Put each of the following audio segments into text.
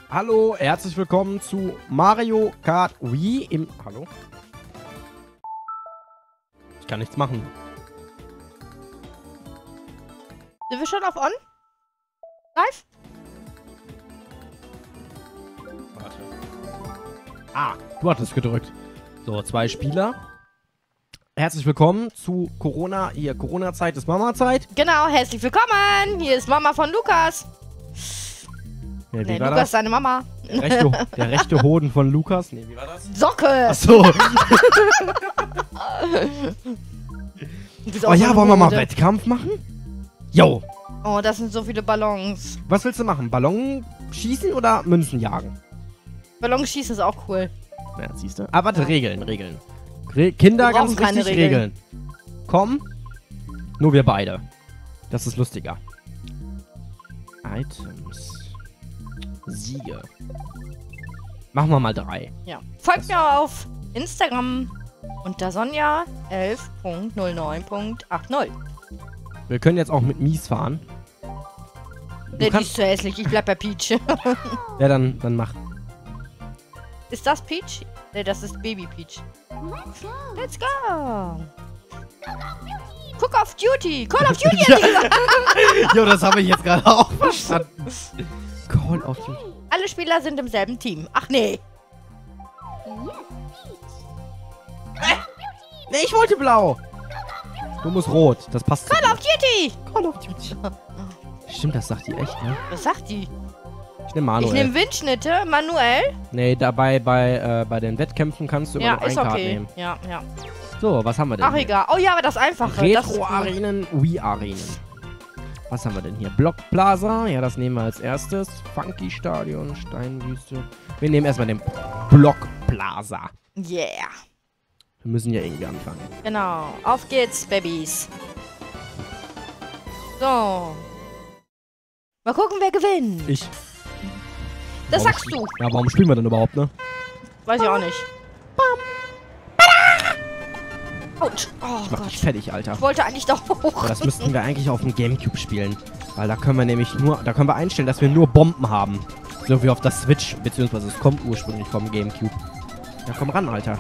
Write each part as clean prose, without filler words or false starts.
Hallo, herzlich willkommen zu Mario Kart Wii im... Hallo? Ich kann nichts machen. Sind wir schon auf On? Live? Warte. Ah, du hattest gedrückt. So, 2 Spieler. Herzlich willkommen zu Corona. Hier, Corona-Zeit ist Mama-Zeit. Genau, herzlich willkommen. Hier ist Mama von Lukas. Ja, Nee, Lukas ist seine Mama. Der rechte Hoden von Lukas. Nee, wie war das? Socke. Achso. Oh ja, wollen wir mal Wettkampf machen? Jo. Oh, das sind so viele Ballons. Was willst du machen? Ballon schießen oder Münzen jagen? Ballonschießen ist auch cool. Ja, siehst du. Ah, warte, Regeln. Kinder, Wir ganz brauchen keine richtig Regeln. Komm. Nur wir beide. Das ist lustiger. Items. Siege. Machen wir mal 3. Ja. Folgt mir auf Instagram unter Sonja 11.09.80. Wir können jetzt auch mit Mies fahren. Ne, die ist zu hässlich. Ich bleib bei Peach. Ja, dann mach. Ist das Peach? Ne, das ist Baby Peach. Let's go. Cook of Duty. Call of Duty. Ja. Jo, das habe ich jetzt gerade auch verstanden. Call of Duty. Alle Spieler sind im selben Team. Ach nee. Nee, ich wollte blau. Du musst rot. Das passt. Call of Duty. Call of Duty. Stimmt, das sagt die echt, ne? Was sagt die? Ich nehme Manuel. Ich nehme Windschnitte, manuell. Nee, dabei bei den Wettkämpfen kannst du immer Ja, noch ein ist Kart okay. nehmen. Ja. So, was haben wir denn Ach, hier? egal. Oh ja, aber das Einfache. Retro-Arenen, Wii-Arenen. Was haben wir denn hier? Block Plaza. Ja, das nehmen wir als erstes. Funky Stadion, Steinwüste. Wir nehmen erstmal den Block Plaza. Yeah. Wir müssen ja irgendwie anfangen. Genau. Auf geht's, Babys. So. Mal gucken, wer gewinnt. Ich. Das Warum sagst du. Ja, warum spielen wir denn überhaupt, ne? Weiß ich auch nicht. Autsch. Oh Ich mach Gott. dich fertig, Alter. Ich wollte eigentlich doch hoch. Ja, das müssten wir eigentlich auf dem Gamecube spielen. Weil da können wir nämlich da können wir einstellen, dass wir nur Bomben haben. So wie auf der Switch, beziehungsweise es kommt ursprünglich vom Gamecube. Ja, komm ran, Alter.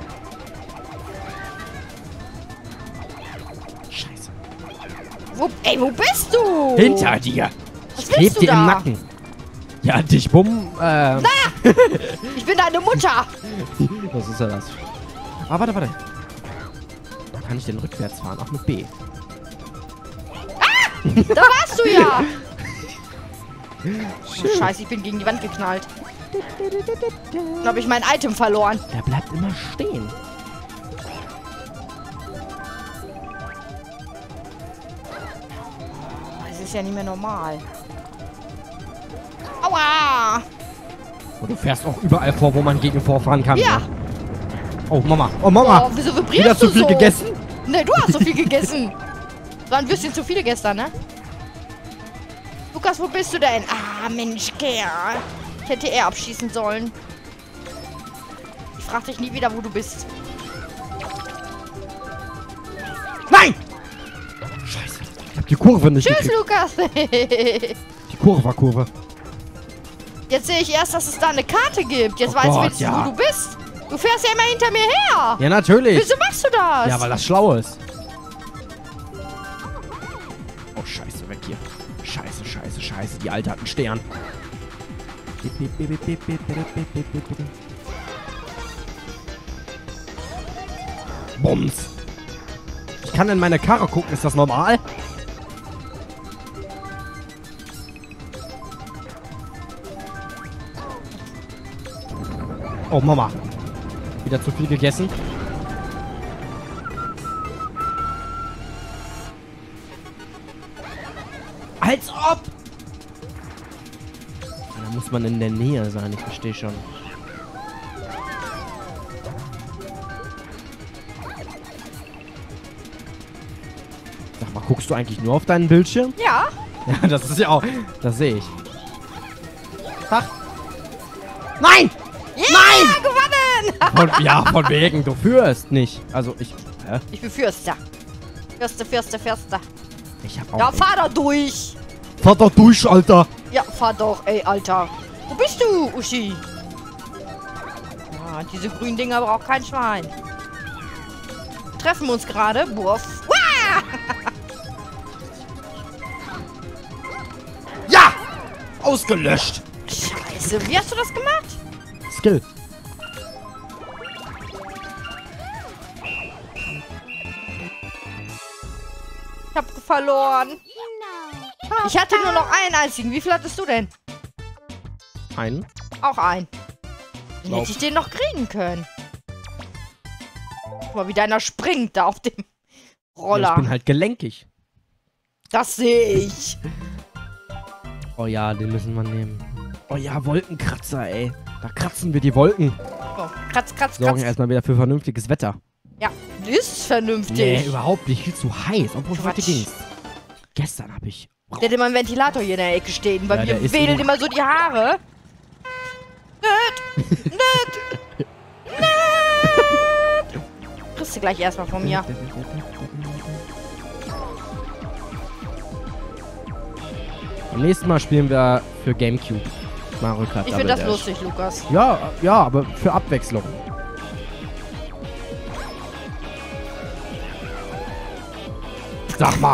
Scheiße. Wo bist du? Hinter dir. Was Ich kleb willst du dir im da? Nacken. Ja, dich bumm. Ich bin deine Mutter. Was ist ja das? Ah, warte. Da kann ich denn rückwärts fahren? Ach, mit B. Da warst du ja. Oh, Scheiße, ich bin gegen die Wand geknallt. Dann habe ich mein Item verloren. Der bleibt immer stehen. Das ist ja nicht mehr normal. Aua! Und du fährst auch überall vor, wo man gegen vorfahren kann. Ja. Ne? Oh, Mama. Oh, Mama. Oh, wieso vibrierst Wieder du zu viel so? gegessen? Ne, du hast so viel gegessen. War ein bisschen zu viele gestern, ne? Lukas, wo bist du denn? Ah, Mensch, Kerl. Ich hätte eher abschießen sollen. Ich frag dich nie wieder, wo du bist. Nein! Scheiße. Ich hab die Kurve nicht Tschüss, gekriegt. Lukas. Die Kurve. Jetzt sehe ich erst, dass es da eine Karte gibt. Jetzt Oh weiß Gott, ich, ja. wo du bist. Du fährst ja immer hinter mir her. Ja, natürlich. Wieso machst du das? Ja, weil das schlau ist. Oh, scheiße, weg hier. Scheiße. Die Alte hat einen Stern. Bums. Ich kann in meine Karre gucken. Ist das normal? Oh, Mama. Wieder zu viel gegessen. Als ob! Da muss man in der Nähe sein, ich verstehe schon. Sag mal, guckst du eigentlich nur auf deinen Bildschirm? Ja. Ja, das ist ja auch... Das sehe ich. Ach. Nein! Yeah, Nein! gewonnen! Von wegen, du führst nicht. Also, ich... Hä? Ich bin Fürster. Fürster. Ich hab auch... Ja, fahr da durch. Fahr doch durch, Alter! Ja, fahr doch, ey, Alter. Wo bist du, Uschi? Ah, diese grünen Dinger braucht kein Schwein. Treffen wir uns gerade. Wurf. Wah! Ja! Ausgelöscht. Scheiße, wie hast du das gemacht? Skill. Ich hab verloren. Ich hatte nur noch einen einzigen. Wie viel hattest du denn? Einen. Auch einen. Dann hätte ich den noch kriegen können. Guck mal, wie deiner springt da auf dem Roller. Ja, ich bin halt gelenkig. Das sehe ich. Oh ja, den müssen wir nehmen. Oh ja, Wolkenkratzer, ey. Da kratzen wir die Wolken. So, kratz, kratz, Sorgen kratz. erstmal wieder für vernünftiges Wetter. Ja, ist vernünftig. Nee, überhaupt nicht. Viel zu heiß. Obwohl Quatsch. heute ging's. Gestern habe ich... Der hat immer einen Ventilator hier in der Ecke stehen. Bei Ja, der mir ist wedeln immer- immer so die Haare. Nett. Kriegst du gleich erstmal von mir. Beim nächsten Mal spielen wir für Gamecube. Mario Kart Ich Double finde das Dash. lustig, Lukas. Ja, ja, aber für Abwechslung. Sag mal.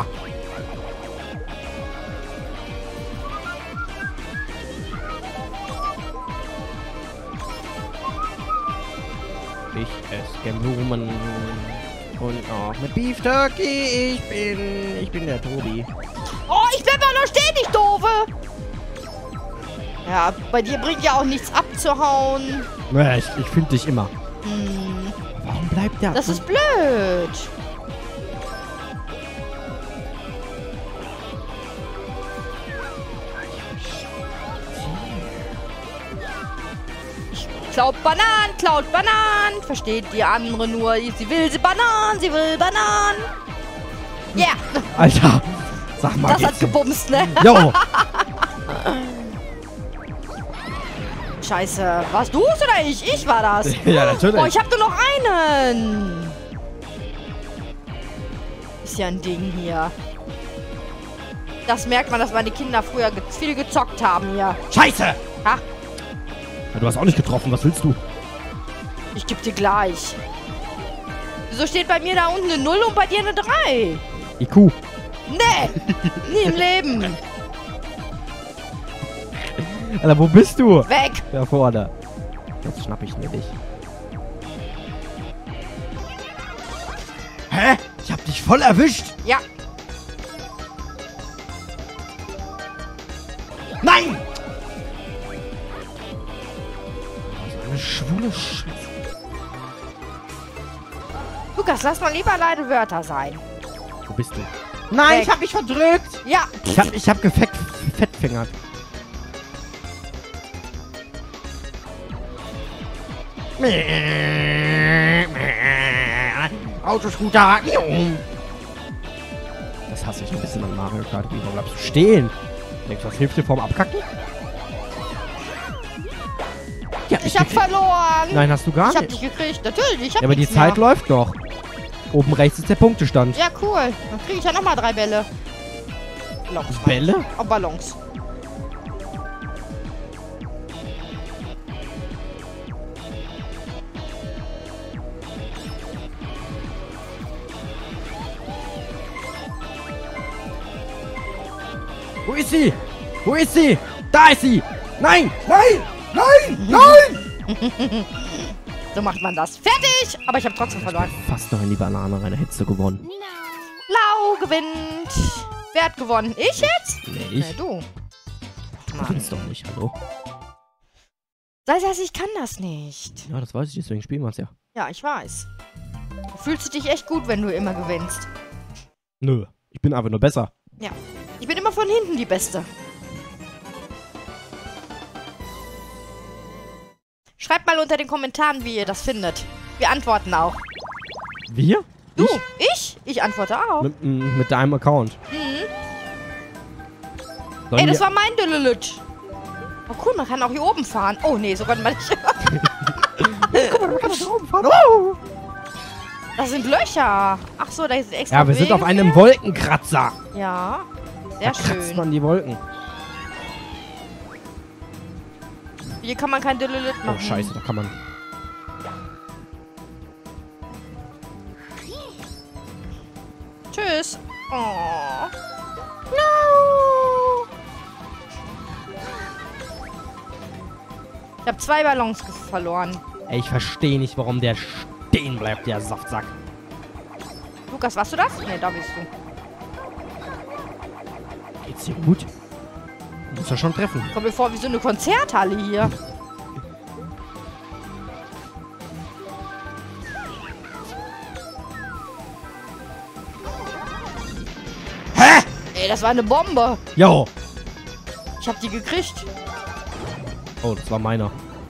Ich esse Blumen und auch mit Beef Turkey. Ich bin der Tobi. Oh, ich bleib mal noch stehen, ich Doofe. Ja, bei dir bringt ja auch nichts abzuhauen. Ja, ich finde dich immer. Hm, Warum bleibt der? das ist blöd. Klaut Bananen. Versteht die andere nur. Sie will Bananen, sie will Bananen. Ja, yeah, Alter, sag mal. das hat geht's- gebumst, ne? Jo, Scheiße, warst du es oder ich? Ich war das. ja, natürlich. Oh, ich hab nur noch einen. Ist ja ein Ding hier. Das merkt man, dass meine Kinder früher viel gezockt haben hier. Scheiße! Ha? Ja, du hast auch nicht getroffen, was willst du? Ich geb dir gleich. Wieso steht bei mir da unten eine 0 und bei dir eine 3? IQ. Nee, nie im Leben. Alter, wo bist du? Weg. Da vorne. Jetzt schnapp ich mir dich. Hä? Ich hab dich voll erwischt. Ja, Nein! So eine schwule Scheiße. Lukas, lass mal lieber alleine Wörter sein. Wo bist du? Nein, Weg. ich hab mich verdrückt. Ja, Ich hab gefettfingert. Autoscooter. Das hasse ich ein bisschen an Mario Kart. Warum bleibst du stehen? Denkst du, das hilft dir vorm Abkacken? Ja, ich hab verloren. Nein, hast du gar Ich hab nicht. dich gekriegt. Natürlich, ich hab Ja, aber die nichts Zeit mehr. läuft noch. Oben rechts ist der Punktestand. Ja, cool. Dann kriege ich ja nochmal 3 Bälle. Ballons. Bälle? Oh, Ballons. Wo ist sie? Wo ist sie? Da ist sie! Nein! Nein! Nein! Nein! So macht man das. Fertig! Aber ich habe trotzdem verloren. Fast noch in die Banane rein, da hättest du gewonnen. Lau gewinnt. Wer hat gewonnen? Ich jetzt? Nee, Nee, ich. du. Du Mann. gewinnst doch nicht, hallo? Das heißt, ich kann das nicht. Ja, das weiß ich, deswegen spielen wir es ja. Ja, ich weiß. Du fühlst dich echt gut, wenn du immer gewinnst. Nö, ich bin einfach nur besser. Ja. Ich bin immer von hinten die Beste. Schreibt mal unter den Kommentaren, wie ihr das findet. Wir antworten auch. Wir? Du? Ich? Ich antworte auch. Mit deinem Account. Mhm. Sollen Ey, das wir- war mein Dülülütsch. Oh cool, man kann auch hier oben fahren. Oh nee, so kann man nicht. Oh! Das sind Löcher. Ach so, da ist extra Ja, wir sind Wege auf einem für. Wolkenkratzer. Ja, Da sehr kratzt schön. man die Wolken. Hier kann man kein Dülülüt machen. Oh, scheiße, da kann man... Tschüss. Oh. No! Ich habe 2 Ballons verloren. Ey, ich verstehe nicht, warum der stehen bleibt, der Saftsack. Lukas, warst du das? Ne, da bist du. Geht's dir gut? Muss ja schon treffen. Kommt mir vor wie so eine Konzerthalle hier. Hä? Ey, das war eine Bombe. Jo. Ich hab die gekriegt. Oh, das war meiner.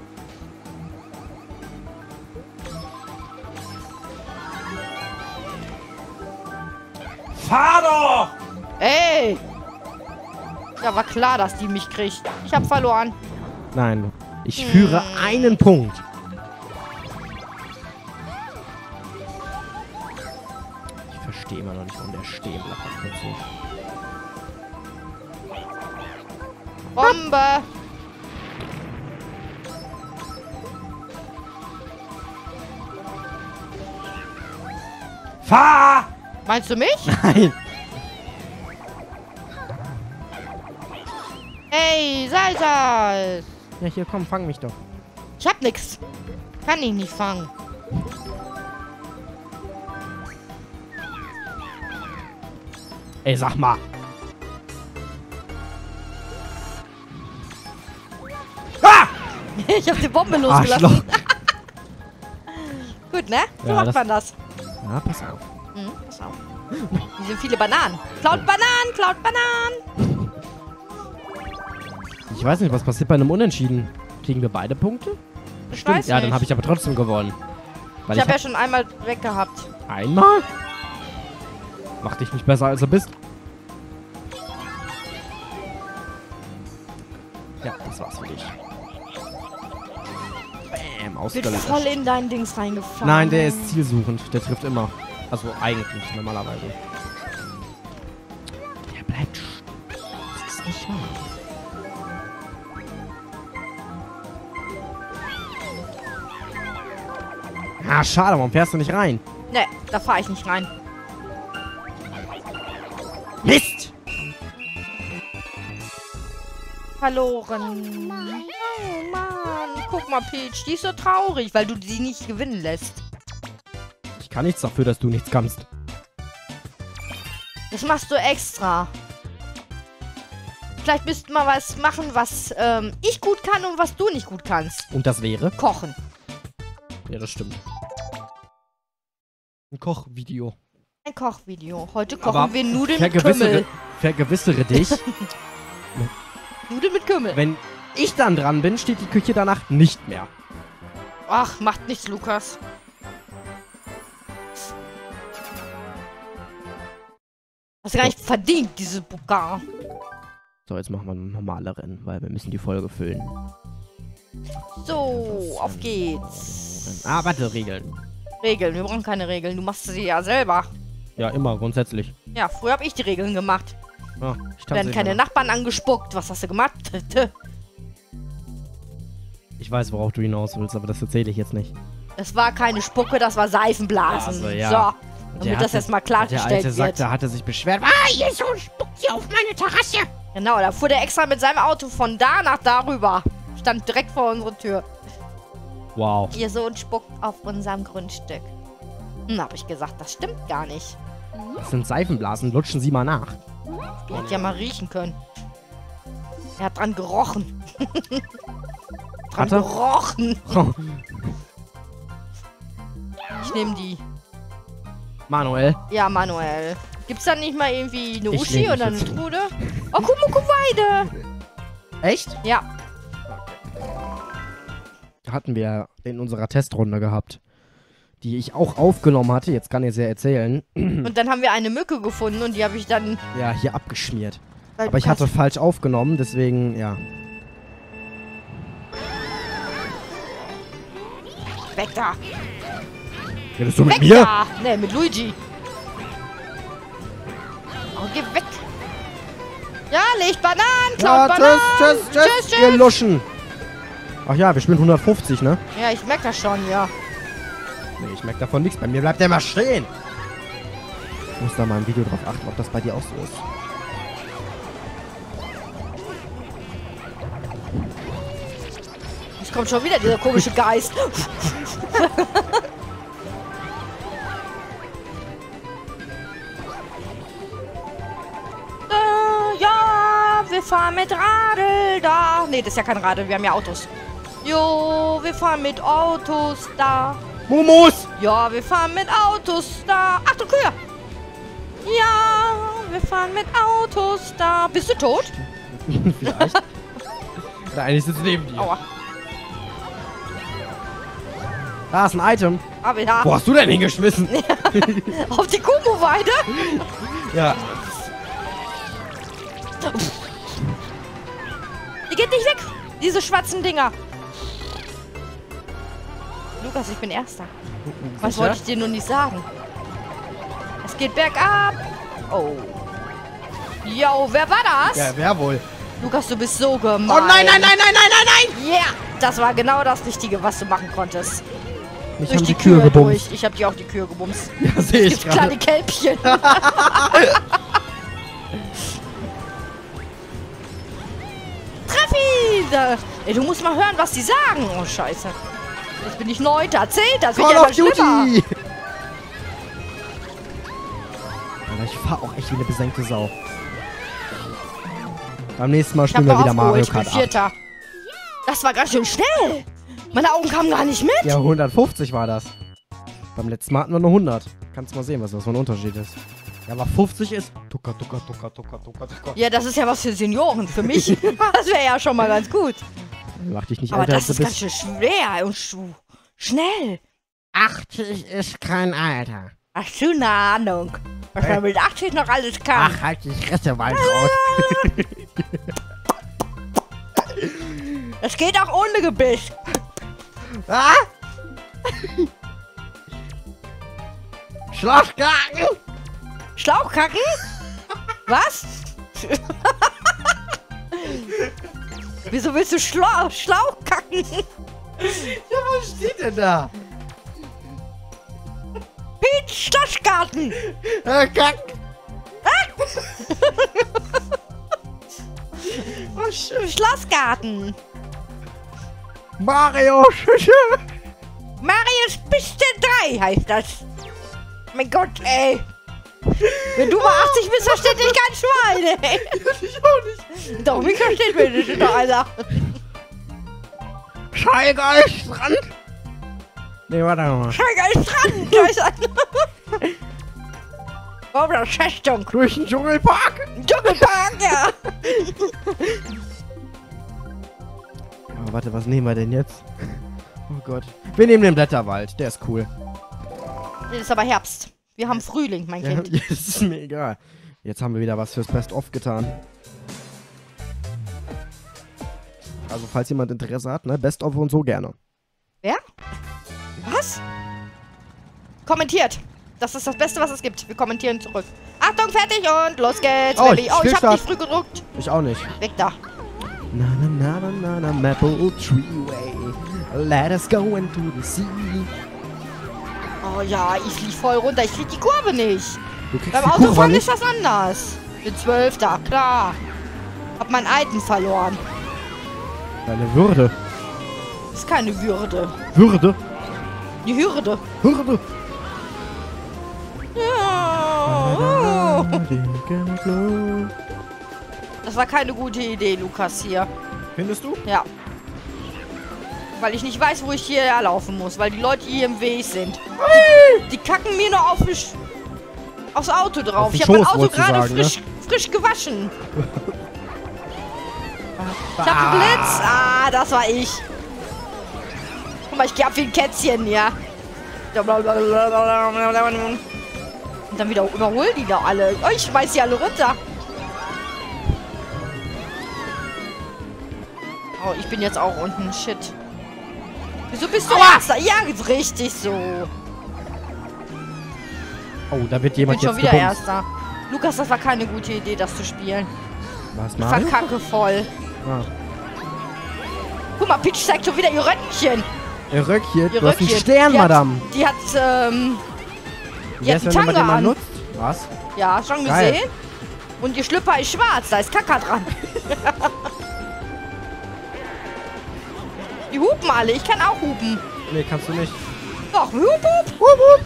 Fahr doch! Ey! Ja, war klar, dass die mich kriegt. Ich hab verloren. Nein, ich führe einen Punkt. Ich verstehe immer noch nicht, warum der stehen bleibt. Plötzlich. Bombe! Fahr! Meinst du mich? Nein! Ey, Salsa! Ja, hier, komm, fang mich doch. Ich hab nix. Kann ich nicht fangen. Ey, sag mal. Ah! Ich hab die Bombe losgelassen. Arschloch. Gut, ne? So Ja, macht das- man das. Ja, pass auf. Pass auf. Hier sind viele Bananen. Klaut Bananen, klaut Bananen. Ich weiß nicht, was passiert bei einem Unentschieden. Kriegen wir beide Punkte? Ich Stimmt. weiß Ja, nicht. dann habe ich aber trotzdem gewonnen. Weil Ich ich habe ja schon einmal weggehabt. einmal? Mach dich nicht besser, als du bist. Ja, das war's für dich. Bäm, Wird ausgelöscht. voll in dein Dings reingefahren. Nein, der ist zielsuchend. Der trifft immer. Also eigentlich, normalerweise. Der bleibt... Das ist nicht wahr. Ah, schade, warum fährst du nicht rein? Ne, da fahre ich nicht rein. Mist! Verloren. Oh Mann. Guck mal, Peach, die ist so traurig, weil du sie nicht gewinnen lässt. Ich kann nichts dafür, dass du nichts kannst. Das machst du extra. Vielleicht müssten wir was machen, was ich gut kann und was du nicht gut kannst. Und das wäre? Kochen. Ja, das stimmt. Ein Kochvideo. Ein Kochvideo. Heute kochen Aber wir Nudeln mit Kümmel. Vergewissere dich, Nudeln mit Kümmel. wenn ich dann dran bin, steht die Küche danach nicht mehr. Ach, macht nichts, Lukas. Hast du gar nicht verdient, diese Pokal. So, jetzt machen wir ein normale Rennen, weil wir müssen die Folge füllen. So, auf geht's. Ah, warte, Regeln. Regeln, wir brauchen keine Regeln. Du machst sie ja selber. Ja, immer, grundsätzlich. Ja, früher habe ich die Regeln gemacht. Ah, ich Werden keine Nachbarn angespuckt. Was hast du gemacht? Ich weiß, worauf du hinaus willst, aber das erzähle ich jetzt nicht. Das war keine Spucke, das war Seifenblasen. Also, ja. So, damit das erstmal Der klargestellt Alte wird. sagte, hatte sich beschwert. Ah, ihr Sohn spuckt hier auf meine Terrasse. Genau, da fuhr der extra mit seinem Auto von da nach darüber. Stand direkt vor unserer Tür. Wow. Ihr Sohn spuckt auf unserem Grundstück. Hm, hab ich gesagt, das stimmt gar nicht. Das sind Seifenblasen, lutschen Sie mal nach. Er hätte ja mal riechen können. Er hat dran gerochen. Dran Hat er? gerochen. Ich nehme die. Manuel. Ja, Manuel. Gibt's da nicht mal irgendwie eine Ich Uschi nehm dich oder eine jetzt. Trude? Oh, Kumukuweide. Echt? Ja. Hatten wir in unserer Testrunde gehabt. Die ich auch aufgenommen hatte. Jetzt kann ich es ja erzählen. Und dann haben wir eine Mücke gefunden und die habe ich dann... Ja, hier abgeschmiert. weil Aber du ich hatte kannst- falsch aufgenommen, deswegen, ja. Weg da. Redest du mit Weg mir? da. Ne, mit Luigi. Oh, geh weg. Ja, legt Bananen, klaut Ja, Bananen. tschüss, tschüss, tschüss, ihr Luschen. Ach ja, wir spielen 150, ne? Ja, ich merke das schon, ja. Nee, ich merke davon nichts. Bei mir bleibt der immer stehen. Ich muss da mal im Video drauf achten, ob das bei dir auch so ist. Es kommt schon wieder dieser komische Geist. Ja, wir fahren mit Radl da. Nee, das ist ja kein Radl, wir haben ja Autos. Jo, wir fahren mit Autos da. Mumus! Ja, wir fahren mit Autos da. Achtung, Kühe! Ja, wir fahren mit Autos da. Bist du tot? Vielleicht. Oder eigentlich sitzt neben dir. Aua. Da ist ein Item. Aber ja. Wo hast du denn hingeschmissen? Auf die Kumo-Weide? Ja. Die geht nicht weg. Diese schwarzen Dinger. Lukas, ich bin Erster. Was Sicher? wollte ich dir nur nicht sagen? Es geht bergab. Oh. Yo, wer war das? Ja, wer wohl? Lukas, du bist so gemein. Oh nein, nein, nein, nein, nein, nein, nein! Yeah, das war genau das Richtige, was du machen konntest. Mich Durch haben die Kühe Kühe durch. gebumst. Ich hab dir auch die Kühe gebumst. Ja, sehe ich Jetzt gerade. kleine Kälbchen. Treff ihn! Ey, du musst mal hören, was die sagen. Oh, scheiße. Jetzt bin ich 9. 10. Das wird Call ja of immer schlimmer. Duty! Alter, ich fahr auch echt wie eine besenkte Sau. Beim nächsten Mal Ich hab spielen wir noch wieder Mario aufgeholt. Ich bin Kart 8. 4. Das war ganz schön schnell. Meine Augen kamen gar nicht mit. Ja, 150 war das. Beim letzten Mal hatten wir nur 100. Kannst mal sehen, was das für ein Unterschied ist. Ja, aber 50 ist... Tucker, tucker, tucker, tucker, tucker, tucker. Ja, das ist ja was für Senioren. Für mich. Das wäre ja schon mal ganz gut. Mach dich nicht Aber älter, das als du ist ganz bist. schön schwer und schnell. 80 ist kein Alter. Hast du eine Ahnung, was man mit 80 noch alles kann? Ach, halt die Fresse, Waldraut. Das geht auch ohne Gebiss. Ah? Schlossgarten! Schlauchkacken? Was? Wieso willst du Schlauchkacken? Ja, was steht denn da? Piet Schlossgarten. Kack! Oh, schön. Schlossgarten. Mario Schüsse! Marius Piste 3 heißt das. Mein Gott, ey. Wenn du mal 80 bist, versteht dich kein Schwein, ey. Ich auch nicht. Doch, mich versteht mich nicht, doch einer. Schallgeiststrand! Nee, warte mal. Scheiße, Strand, da ist ein... Oh, das Festung. Durch den Dschungelpark! Dschungelpark, ja. Oh, warte, was nehmen wir denn jetzt? Oh Gott. Wir nehmen den Blätterwald, der ist cool. Das ist aber Herbst. Wir haben Frühling, mein Ja, Kind. das ist mir egal. Jetzt haben wir wieder was fürs Best-of getan. Also, falls jemand Interesse hat, ne? Best-of und so gerne. Wer? Was? Kommentiert. Das ist das Beste, was es gibt. Wir kommentieren zurück. Achtung, fertig und los geht's, Oh, Baby. Oh, ich hab Stillstand. nicht früh gedruckt. Ich auch nicht. Weg da. Na na na na na Maple Tree Way. Let us go into the sea. Oh ja, ich flieg voll runter. Ich krieg die Kurve nicht. Du kriegst Beim die Kurve Autofahren nicht. ist das anders. Bin 12. Klar. Hab meinen Alten verloren. Deine Würde. Ist keine Würde. Würde. Die Hürde. Würde. Ja. Das war keine gute Idee, Lukas, hier. Findest du? Ja. Weil ich nicht weiß, wo ich hierher laufen muss, weil die Leute hier im Weg sind. Die kacken mir nur aufs Auto drauf. Auf den Ich habe mein Schoß, Auto wolltest du gerade sagen, ne? frisch gewaschen. Ich hab einen Blitz. Ah, das war ich. Guck mal, ich geh ab wie ein Kätzchen, ja. Und dann wieder überholen die da alle. Oh, ich schmeiß die alle runter. Oh, ich bin jetzt auch unten. Shit. Wieso bist du Erster? Ja, richtig so. Oh, da wird Ich jemand bin schon jetzt wieder gebumst. Erster. Lukas, das war keine gute Idee, das zu spielen. Was, Ich Mario? verkacke voll. Ah. Guck mal, Peach zeigt schon wieder ihr Röckchen. Ihr Röckchen. Ihr Du hast einen Röckchen. Stern, Die hat- Madame. Die hat, Wie heißt die der, wenn man Tanga den mal an. nutzt? Was? Ja, schon Geil. gesehen. Und ihr Schlüpper ist schwarz, da ist Kaka dran. Die hupen alle, ich kann auch hupen. Nee, kannst du nicht. Doch, hup, hup. Wup, wup.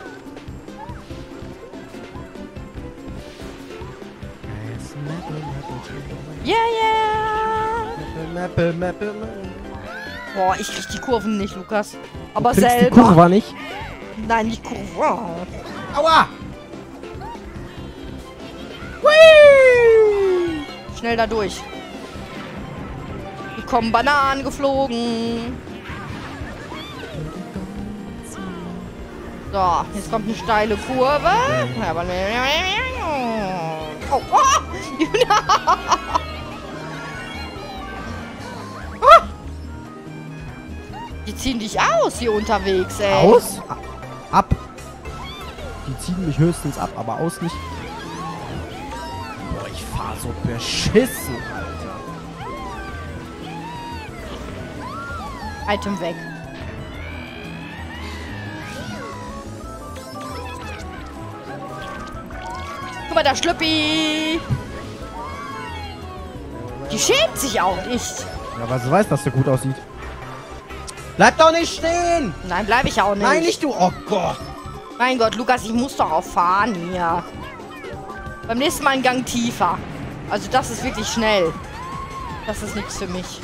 Yeah, yeah. Mappe, Mappe, Mappe. Boah, ich krieg die Kurven nicht, Lukas. Aber Du kriegst die selber. Kurve nicht. Nein, nicht Kurve. Aua! Schnell da durch. Hier kommen Bananen geflogen. So, jetzt kommt eine steile Kurve. Ja, aber oh, oh. Die ziehen dich aus hier unterwegs, ey. Aus? Ab. Die ziehen mich höchstens ab, aber aus nicht. Boah, ich fahr so beschissen, Alter. Item weg. Guck mal, da Schlüppi. Die schämt sich auch nicht. Ja, weil sie weiß, dass der gut aussieht. Bleib doch nicht stehen! Nein, bleibe ich auch nicht. Nein, nicht du! Oh Gott! Mein Gott, Lukas, ich muss doch auch fahren hier. Beim nächsten Mal einen Gang tiefer. Also das ist wirklich schnell. Das ist nichts für mich.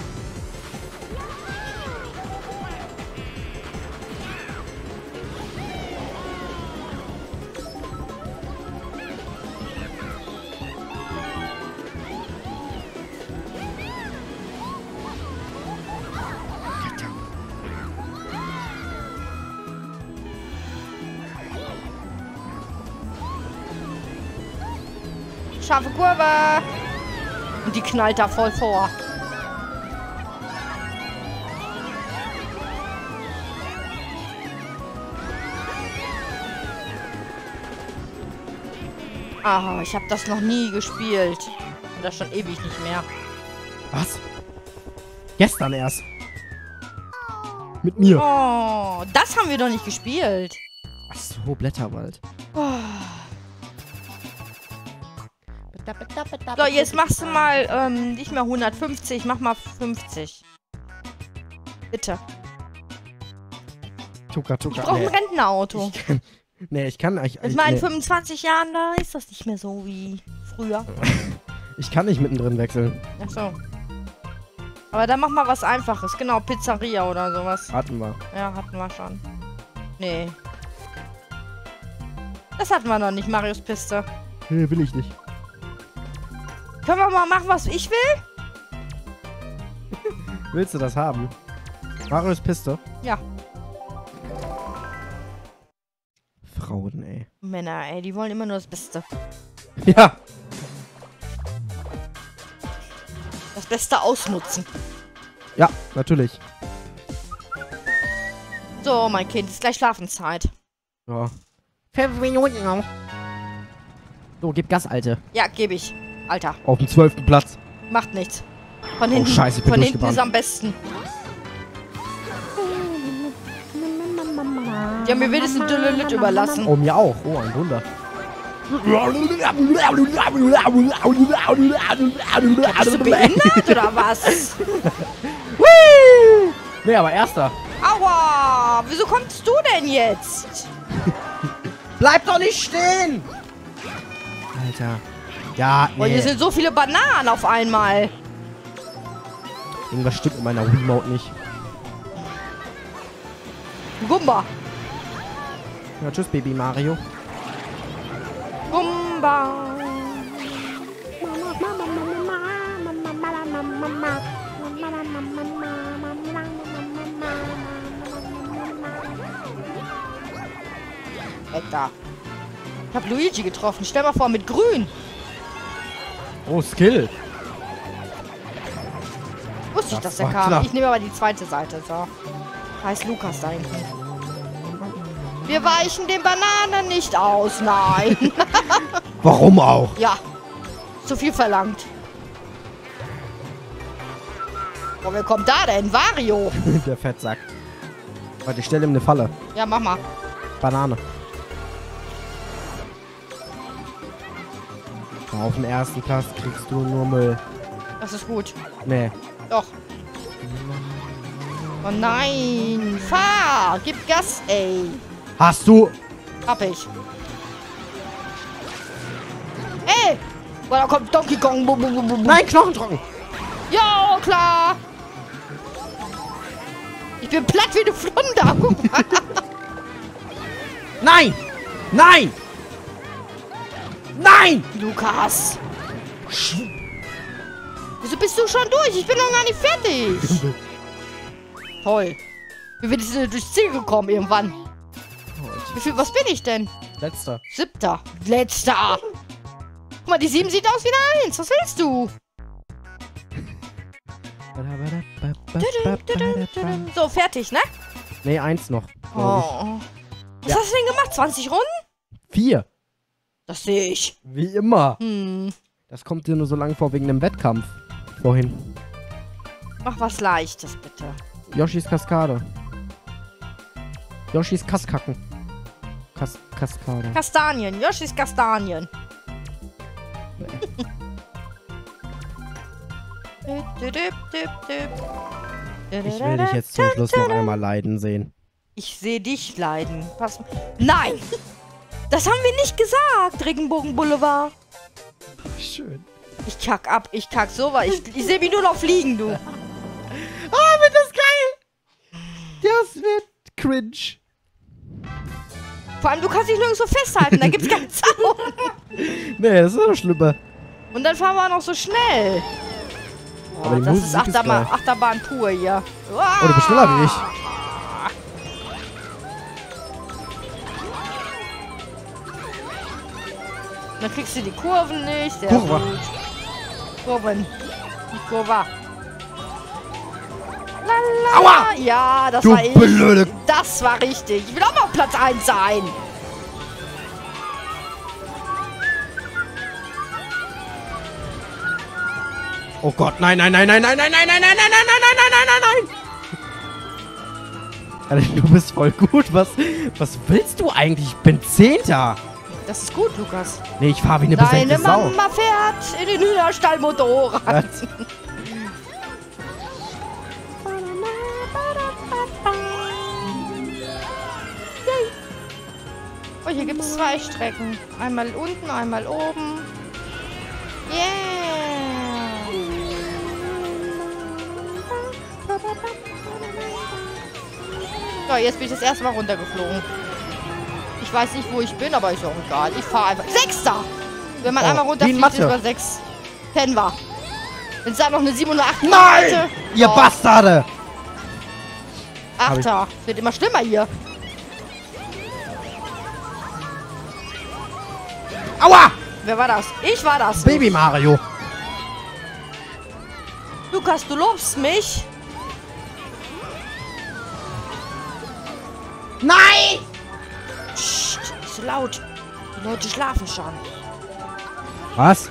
Scharfe Kurve. Und die knallt da voll vor. Ah, ich habe das noch nie gespielt. Und das schon ewig nicht mehr. Was? Gestern erst. Mit mir. Oh, das haben wir doch nicht gespielt. Ach so, Blätterwald. Oh. So, jetzt machst du mal nicht mehr 150, mach mal 50. Bitte. Tuka, Ich Tuka. brauche ein Rentnerauto. Ich kann nicht. Mit meinen 25 Jahren, da ist das nicht mehr so wie früher. Ich kann nicht mittendrin wechseln. Ach so. Aber dann mach mal was Einfaches. Genau, Pizzeria oder sowas. Warten wir. Ja, hatten wir schon. Nee. Das hatten wir noch nicht, Marius Piste. Nee, will ich nicht. Können wir mal machen, was ich will? Willst du das haben? Marius Piste? Ja. Frauen, ey. Männer, ey, die wollen immer nur das Beste. Ja. Das Beste ausnutzen. Ja, natürlich. So, mein Kind, ist gleich Schlafenszeit. Ja. 5 Minuten noch. So, gib Gas, Alte. Ja, gebe ich. Alter, Auf dem 12. Platz. macht nichts. Von hinten, Scheiße, ich bin von hinten durchgebrannt. ist am besten. Die haben mir wenigstens Düllelit überlassen. Oh, mir auch. Oh, ein Wunder. Bist du behindert oder was? Nee, aber erster. Aua! Wieso kommst du denn jetzt? Bleib doch nicht stehen! Alter. Ja, Und hier nee. sind so viele Bananen auf einmal. Irgendwas stimmt mit meiner Wiimote nicht. Gumba. Ja, tschüss, Baby Mario. Gumba. Alter. Ich hab Luigi getroffen. Stell mal vor, mit Grün. Oh, Skill. Wusste ich, Das dass er war kam. knapp. Ich nehme aber die zweite Seite. So. Heißt Lukas da hinten. Wir weichen den Bananen nicht aus. Nein. Warum auch? Ja. Zu viel verlangt. Oh, wer kommt da denn? Wario. Der Fettsack. Warte, ich stelle ihm eine Falle. Ja, mach mal. Banane. Auf den ersten Platz kriegst du nur Müll. Das ist gut. Nee. Doch. Oh nein. Fahr. Gib Gas, ey. Hast du... Hab ich. Ey. Oh, da kommt Donkey Kong. Nein, Knochentrocken. Ja, klar. Ich bin platt wie eine Flunder. Guck mal. Nein! Nein! Nein! Lukas. Wieso bist du schon durch? Ich bin noch gar nicht fertig. Toll. Wie bin ich denn durchs Ziel gekommen irgendwann? Was bin ich denn? Letzter. 7. Letzter. Guck mal, die 7 sieht aus wie eine 1. Was willst du? So, fertig, ne? Nee, 1 noch. Oh. Was hast du denn gemacht? 20 Runden? 4. Das sehe ich. Wie immer. Hm. Das kommt dir nur so lang vor wegen dem Wettkampf. Vorhin. Mach was Leichtes, bitte. Yoshis Kaskade. Yoshis Kaskacken. Kaskade. Kastanien. Yoshis Kastanien. Ich will dich jetzt zum Schluss noch einmal leiden sehen. Ich sehe dich leiden. Pass. Nein! Das haben wir nicht gesagt, Regenbogen Boulevard. Schön. Ich kack ab, ich kack so was. Ich sehe mich nur noch fliegen, du. Ah, wird das geil! Das wird cringe. Vor allem, du kannst dich nirgendwo festhalten, da gibt's keinen Zaun. Nee, das ist doch schlimmer. Und dann fahren wir auch noch so schnell. Oh, Aber die das Musik ist ist Achterbahn, geil. Achterbahn pur hier. Oh, du bist schneller wie ich. Dann kriegst du die Kurven nicht. Sehr Kurve. gut. Kurven. Die Kurve. Lala. Aua! Ja, das Du war ich. blöde... Das war richtig. Ich will auch mal auf Platz 1 sein. Oh Gott, nein, nein, nein, nein, nein, nein, nein, nein, nein, nein, nein, nein, nein, nein, nein, nein. Alter, du bist voll gut. Was willst du eigentlich? Ich bin 10. Das ist gut, Lukas. Nee, ich fahre wie eine Deine besenkte Sau. Mama fährt in den Hühnerstall Motorrad. Was? Oh, hier gibt es 2 Strecken. Einmal unten, einmal oben. Yeah! So, jetzt bin ich das erste Mal runtergeflogen. Ich weiß nicht, wo ich bin, aber ist auch egal. Ich fahre einfach. 6. Wenn man einmal runterfliegt, ist man 6. Kennen wir. Wenn es da noch eine 7 oder 8 Nein! Ihr Bastarde! 8. Wird immer schlimmer hier. Aua! Wer war das? Ich war das. Baby Mario. Lukas, du lobst mich. Nein! Psst, nicht so laut. Die Leute schlafen schon. Was?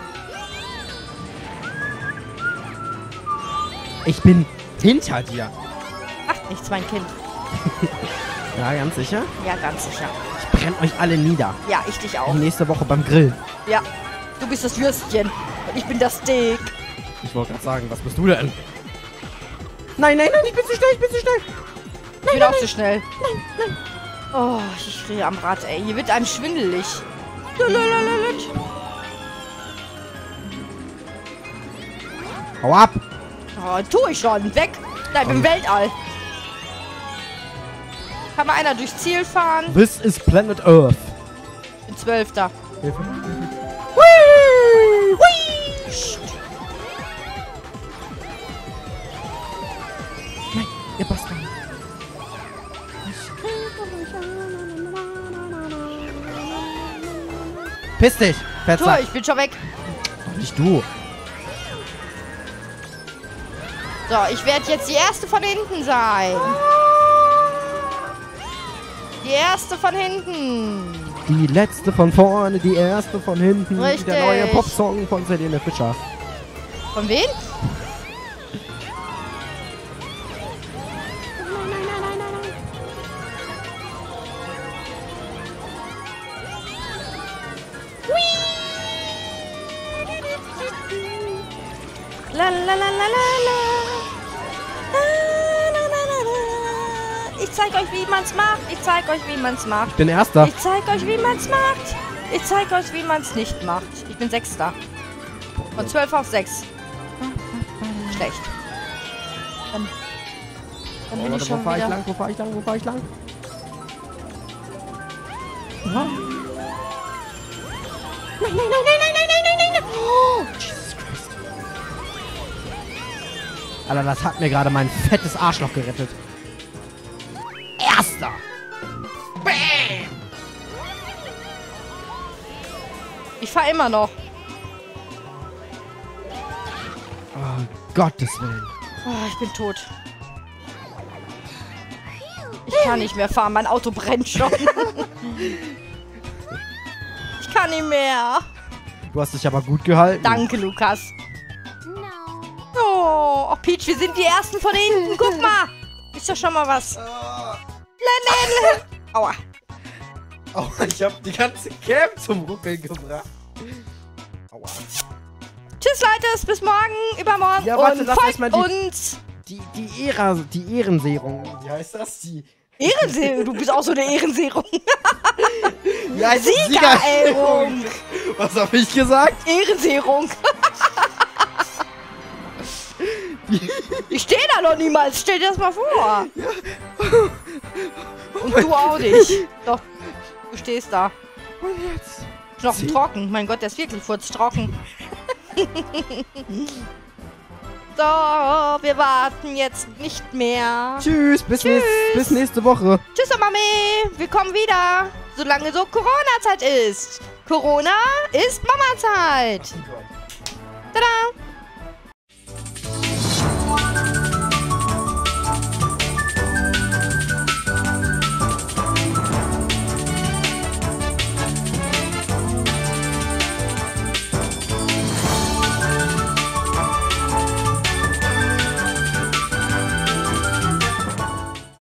Ich bin hinter dir. Macht nichts, mein Kind. Ja, ganz sicher? Ja, ganz sicher. Ich brenne euch alle nieder. Ja, ich dich auch. Und nächste Woche beim Grillen. Ja, du bist das Würstchen. Und ich bin das Steak. Ich wollte gerade sagen, was bist du denn? Nein, nein, nein, ich bin zu schnell, ich bin zu schnell. Ich bin auch zu schnell. Nein, nein. Oh, ich drehe am Rad, ey. Hier wird einem schwindelig. Hau ab! Oh, tu ich schon. Weg. Bleib im Weltall. Kann mal einer durchs Ziel fahren? This is Planet Earth. Ich bin 12. Hilfe. Psst. Nein, ihr Bastard. Piss dich, Tu, Fettsack. ich bin schon weg. Nicht du. So, ich werde jetzt die erste von hinten sein. Die erste von hinten. Die letzte von vorne, die erste von hinten. Richtig. Der neue Popsong von Selene Fischer. Von wem? Ich zeig euch, wie man's macht. Ich zeig euch, wie man's macht. Ich bin Erster. Ich zeig euch, wie man's macht. Ich zeig euch, wie man's nicht macht. Ich bin Sechster. Von 12 auf 6. Schlecht. Dann bin ich schon Wo fahr ich wieder... lang? Wo fahr ich lang? Wo fahr ich lang? Nein, nein, nein, nein, nein, nein, nein, nein, nein. Oh, Jesus Christ. Alter, das hat mir gerade mein fettes Arschloch gerettet. Erster. Bam. ich fahr immer noch. Oh, Gottes Willen. Oh, ich bin tot. Ich kann nicht mehr fahren. Mein Auto brennt schon. Ich kann nicht mehr. Du hast dich aber gut gehalten. Danke, Lukas. Oh, Peach, wir sind die Ersten von hinten. Guck mal. Ist doch schon mal was. Aua. Oh, ich hab die ganze Camp zum Ruckeln gebracht. Aua. Tschüss, Leute. Bis morgen, übermorgen. Ja, warte, und lass folgt erst mal uns. Die Ehrenseerung. Wie heißt das? Die Ehrenseerung. Du bist auch so eine Ehrenseerung. Wie heißt das? Siegerehrung. Was hab ich gesagt? Ehrenseerung. Ich stehe da noch niemals. Stell dir das mal vor. Ja. Und du auch nicht. Doch, du stehst da. Und jetzt? Knochen trocken. Mein Gott, der ist wirklich furztrocken. So, wir warten jetzt nicht mehr. Tschüss, bis nächste Woche. Tschüss, Mami. Wir kommen wieder. Solange so Corona-Zeit ist. Corona ist Mama-Zeit. Tada.